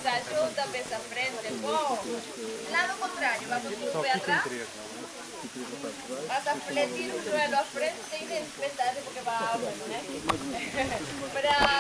pesa junta, pesa frente, pô. Lado contrário, vamos com o pé atrás. Vas a fletir o joelho à frente e de verdade porque vai a né? Para